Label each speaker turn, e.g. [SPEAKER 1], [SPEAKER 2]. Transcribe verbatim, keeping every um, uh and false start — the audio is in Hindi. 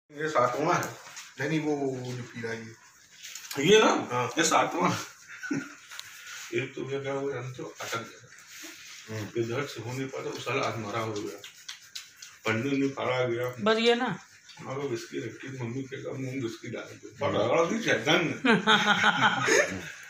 [SPEAKER 1] ये सातवां है। नहीं नहीं वो जो पीला ये
[SPEAKER 2] ये ना
[SPEAKER 1] हाँ
[SPEAKER 2] ये सातवां। एक तो क्या हुआ है तो अटक गया, फिर दर्द से हो नहीं पाता, वो साला आत्महरा हो गया, पंडित ने पकड़ा गया।
[SPEAKER 3] बस ये ना
[SPEAKER 2] अगर विस्की रखी मम्मी के कम मुंह विस्की डाल दे पकड़ा भी